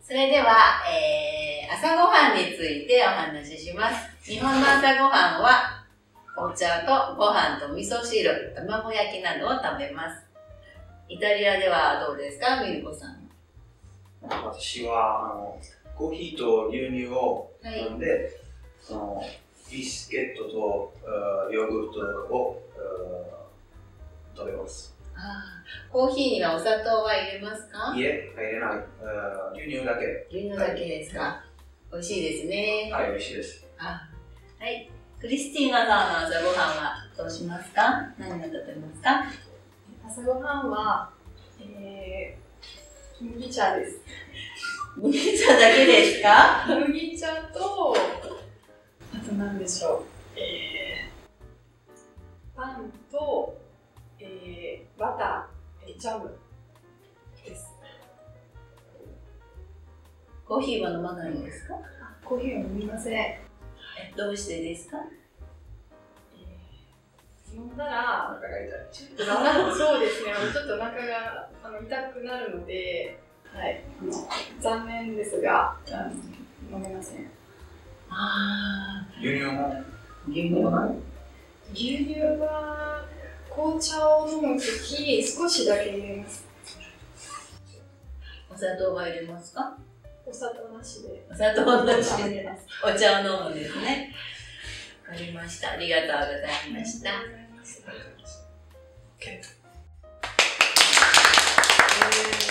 それでは、朝ごはんについてお話しします。日本の朝ごはんは、お茶とご飯と味噌汁、卵焼きなどを食べます。イタリアではどうですか、ミルコさん。 私はコーヒーと牛乳を飲んで、ビスケットとヨーグルトを食べます。 コーヒーにはお砂糖は入れますか？ いえ、入れない。牛乳だけ。 牛乳だけですか？美味しいですね。 はい、美味しいです。 はい。クリスティーナさんの朝ごはんはどうしますか？何を食べますか？ 朝ごはんは、麦茶です。 麦茶だけですか？ 麦茶と、あと何でしょう。パンと、バター、ジャムです。 コーヒーは飲まないんですか？ コーヒーは飲みません。 どうしてですか？ 飲んだら、 お腹が痛い。 ちょっとそうですね、ちょっとお腹が痛くなるので、はい、残念ですが、飲めません。 牛乳も牛乳は牛乳は紅茶を飲むとき少しだけ入れます。 お砂糖は入れますか？ お砂糖なしで。 お砂糖なしでお茶を飲むんですね。わかりました。ありがとうございました。 ありがとうございます。